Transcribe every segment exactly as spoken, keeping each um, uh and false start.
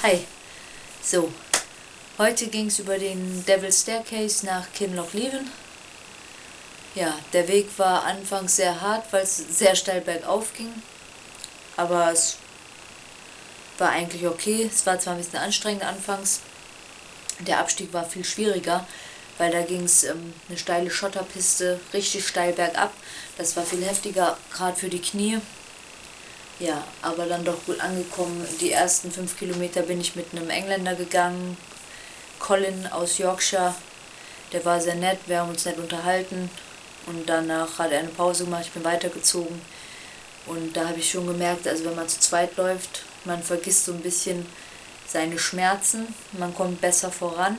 Hi. So, heute ging es über den Devil's Staircase nach Kinlochleven. Ja, der Weg war anfangs sehr hart, weil es sehr steil bergauf ging. Aber es war eigentlich okay. Es war zwar ein bisschen anstrengend anfangs. Der Abstieg war viel schwieriger, weil da ging es ähm, eine steile Schotterpiste, richtig steil bergab. Das war viel heftiger, gerade für die Knie. Ja, aber dann doch gut angekommen. Die ersten fünf Kilometer bin ich mit einem Engländer gegangen, Colin aus Yorkshire. Der war sehr nett, wir haben uns nett unterhalten und danach hat er eine Pause gemacht, ich bin weitergezogen. Und da habe ich schon gemerkt, also wenn man zu zweit läuft, man vergisst so ein bisschen seine Schmerzen, man kommt besser voran.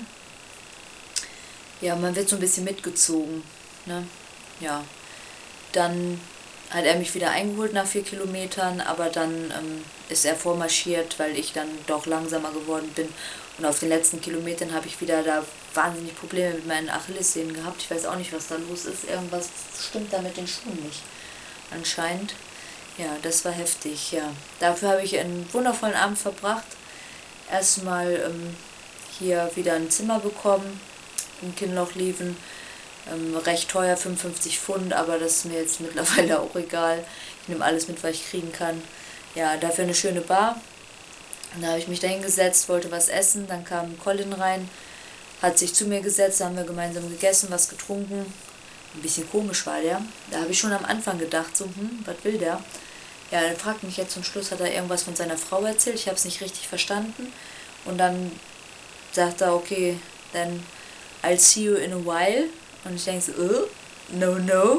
Ja, man wird so ein bisschen mitgezogen, ne? Ja, dann hat er mich wieder eingeholt nach vier Kilometern, aber dann ähm, ist er vormarschiert, weil ich dann doch langsamer geworden bin. Und auf den letzten Kilometern habe ich wieder da wahnsinnig Probleme mit meinen Achillessehnen gehabt. Ich weiß auch nicht, was da los ist. Irgendwas stimmt da mit den Schuhen nicht. Anscheinend. Ja, das war heftig, ja. Dafür habe ich einen wundervollen Abend verbracht. Erstmal ähm, hier wieder ein Zimmer bekommen in Kinlochleven. Ähm, recht teuer, fünfundfünfzig Pfund, aber das ist mir jetzt mittlerweile auch egal. Ich nehme alles mit, was ich kriegen kann. Ja, dafür eine schöne Bar. Und da habe ich mich da hingesetzt, wollte was essen. Dann kam Colin rein, hat sich zu mir gesetzt, da haben wir gemeinsam gegessen, was getrunken. Ein bisschen komisch war der. Da habe ich schon am Anfang gedacht, so, hm, was will der? Ja, er fragt mich jetzt zum Schluss, hat er irgendwas von seiner Frau erzählt. Ich habe es nicht richtig verstanden. Und dann sagt er, okay, then I'll see you in a while. Und ich denke so, oh, no, no,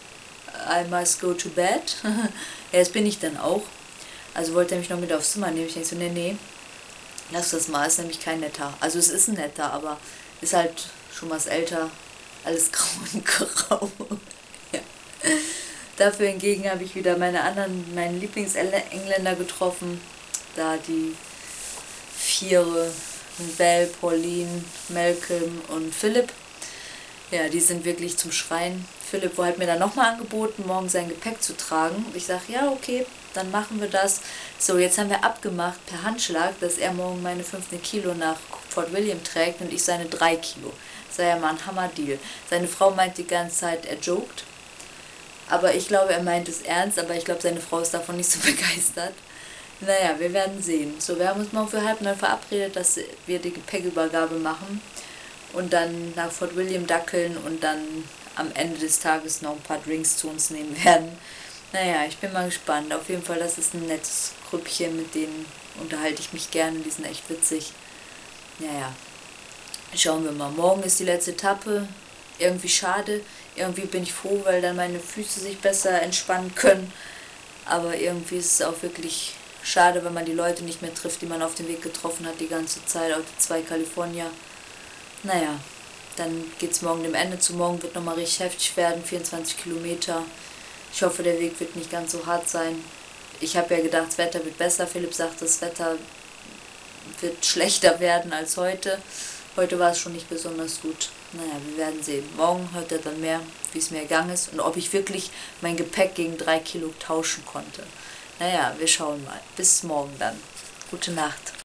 I must go to bed. Ja, das bin ich dann auch. Also wollte er mich noch mit aufs Zimmer nehmen. Ich denke so, nee, nee, lass das mal, ist nämlich kein netter. Also es ist ein netter, aber ist halt schon was älter, alles grau und grau. Ja. Dafür hingegen habe ich wieder meine anderen, meinen Lieblingsengländer getroffen. Da die Viere, Belle, Pauline, Malcolm und Philipp. Ja, die sind wirklich zum Schreien. Philipp hat mir dann nochmal angeboten, morgen sein Gepäck zu tragen. Ich sage, ja, okay, dann machen wir das. So, jetzt haben wir abgemacht per Handschlag, dass er morgen meine fünfzehn Kilo nach Fort William trägt und ich seine drei Kilo. Das war ja mal ein Hammer-Deal. Seine Frau meint die ganze Zeit, er joked. Aber ich glaube, er meint es ernst, aber ich glaube, seine Frau ist davon nicht so begeistert. Naja, wir werden sehen. So, wir haben uns morgen für halb neun verabredet, dass wir die Gepäckübergabe machen. Und dann nach Fort William dackeln und dann am Ende des Tages noch ein paar Drinks zu uns nehmen werden. Naja, ich bin mal gespannt. Auf jeden Fall, das ist ein nettes Grüppchen, mit denen unterhalte ich mich gerne. Die sind echt witzig. Naja, schauen wir mal. Morgen ist die letzte Etappe. Irgendwie schade. Irgendwie bin ich froh, weil dann meine Füße sich besser entspannen können. Aber irgendwie ist es auch wirklich schade, wenn man die Leute nicht mehr trifft, die man auf dem Weg getroffen hat die ganze Zeit. Auch die zwei Kalifornier. Naja, dann geht es morgen dem Ende zu. Morgen wird nochmal richtig heftig werden, vierundzwanzig Kilometer. Ich hoffe, der Weg wird nicht ganz so hart sein. Ich habe ja gedacht, das Wetter wird besser. Philipp sagt, das Wetter wird schlechter werden als heute. Heute war es schon nicht besonders gut. Naja, wir werden sehen. Morgen hört er dann mehr, wie es mir ergangen ist und ob ich wirklich mein Gepäck gegen drei Kilo tauschen konnte. Naja, wir schauen mal. Bis morgen dann. Gute Nacht.